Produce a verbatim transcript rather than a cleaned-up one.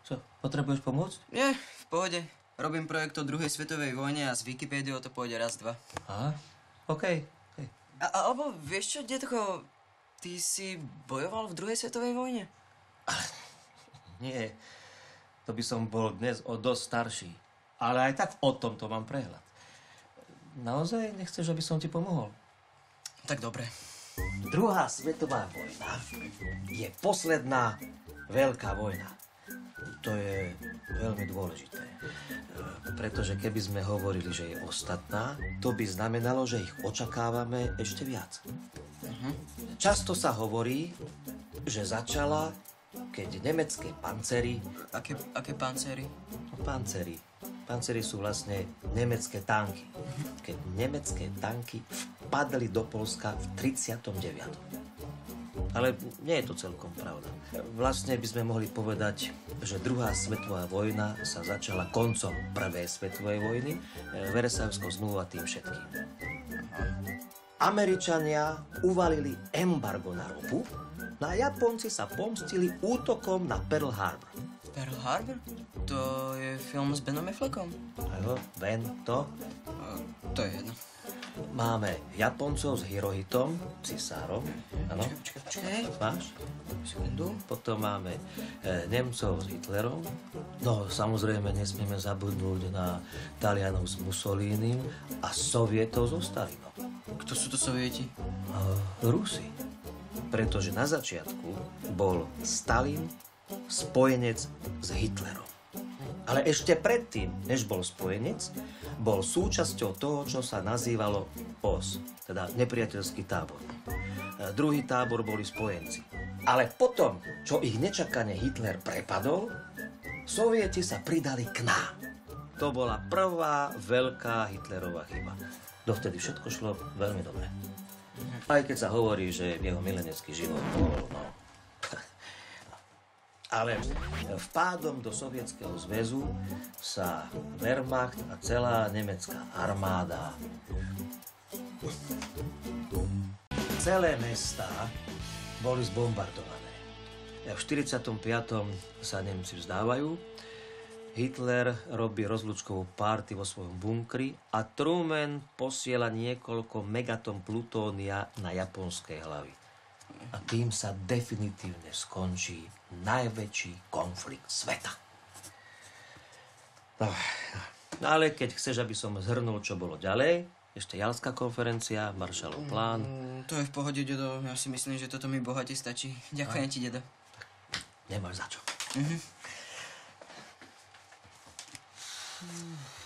Čo, potrebuješ pomôcť? Nie, v pohode. Robím projekt o druhej svetovej vojne a z Wikipédie to pôjde raz, dva. Aha, okej. Okay. A, alebo vieš čo, detko, ty si bojoval v druhej svetovej vojne? Nie, to by som bol dnes o dosť starší. Ale aj tak o tomto mám prehľad. Naozaj nechceš, aby som ti pomohol? Tak dobre. Druhá svetová vojna je posledná veľká vojna. To je veľmi dôležité. Pretože keby sme hovorili, že je ostatná, to by znamenalo, že ich očakávame ešte viac. Uh-huh. Často sa hovorí, že začala, keď nemecké pancery... Aké, aké pancery? Pancery. Pancery sú vlastne nemecké tanky. Keď nemecké tanky vpadli do Poľska v tridsiatom deviatom Ale nie je to celkom pravda. Vlastne by sme mohli povedať, že druhá svetová vojna sa začala koncom prvej svetovej vojny, Versajskou zmluvou a tým všetkým. Američania uvalili embargo na ropu, no a Japonci sa pomstili útokom na Pearl Harbor. Pearl Harbor? To je film s Benom Affleckom. Áno, Ben, to? Uh, to je jedno. Máme Japoncov s Hirohitom, cisárom. Áno. Počkaj, počkaj. Máš? Sekundu. Potom máme e, Nemcov s Hitlerom. No, samozrejme, nesmieme zabudnúť na Talianov s Mussolinim a Sovietov so Stalinom. Kto sú to Sovieti? E, Rusi. Pretože na začiatku bol Stalin spojenec s Hitlerom. Ale ešte predtým, než bol spojenec, bol súčasťou toho, čo sa nazývalo ó es, teda nepriateľský tábor. E, druhý tábor boli spojenci. Ale potom, čo ich nečakane Hitler prepadol, Sovieti sa pridali k nám. To bola prvá veľká Hitlerová chyba. Dovtedy všetko šlo veľmi dobre. Aj keď sa hovorí, že jeho milenecký život bol, no... Ale vpádom do Sovietskeho zväzu sa Wehrmacht a celá nemecká armáda, celé mestá boli zbombardované. V štyridsiatom piatom sa Nemci vzdávajú, Hitler robí rozlúčkovú párty vo svojom bunkri a Truman posiela niekoľko megaton plutónia na japonské hlavy. A tým sa definitívne skončí najväčší konflikt sveta. No, no ale keď chceš, aby som zhrnul, čo bolo ďalej, ešte Jalská konferencia, Marshallov plán. Mm, to je v pohode, dedo. Ja si myslím, že toto mi bohate stačí. Ďakujem ti, dedo. Nemáš za čo. Mhm.